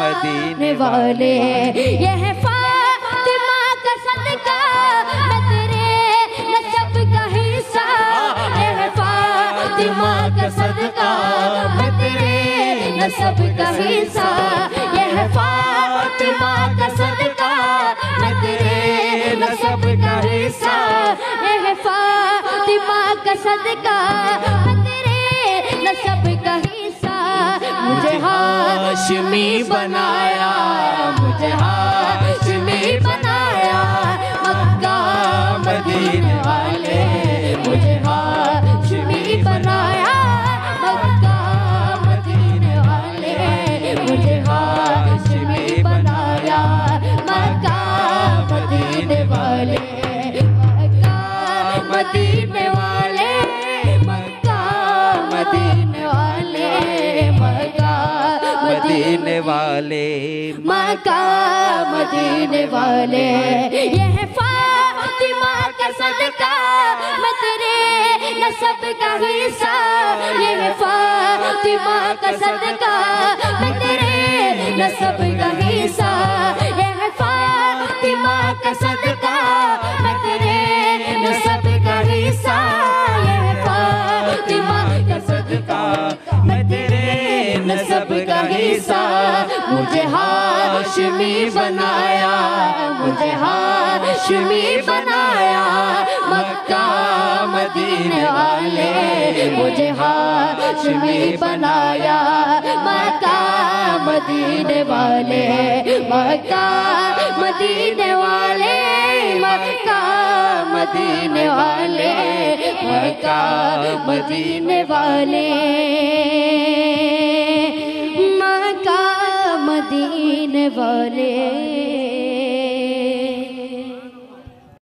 مدینے والے، یہ ہے فاطمہ کا صدقہ میں تیرے نسب کا حصہ، یہ ہے فاطمہ کا صدقہ میں تیرے نسب کا حصہ، یہ ہے فاطمہ کا صدقہ میں تیرے نسب کا حصہ، یہ ہے فاطمہ کا صدقہ میں تیرے نسب کا حصہ، مجھے ہاشمی بنایا، مجھے ہاشمی بنایا مکہ مدینے والے، مجھے ہاشمی بنایا مکہ مدینے والے، مجھے ہاشمی بنایا مکہ مدینے والے، مکہ مدینے والے، مکہ مدینے والے، مکہ مدینے والے، مکہ مدینے والے، یہ ہے فاطمہ کا صدقہ میں تیرے نسب کا حصہ، یہ ہے فاطمہ کا صدقہ میں تیرے نسب کا حصہ، یہ ہے فاطمہ کا صدقہ میں تیرے نسب کا حصہ، یہ ہے فاطمہ کا صدقہ میں تیرے نسب کا حصہ، مجھے ہاشمی بنایا، مجھے ہاشمی بنایا مکہ مدینے والے، مجھے ہاشمی بنایا مکہ مدینے والے، مکہ مدینے والے، مکہ مدینے والے، مکہ مدینے والے، مکہ مدینے والے۔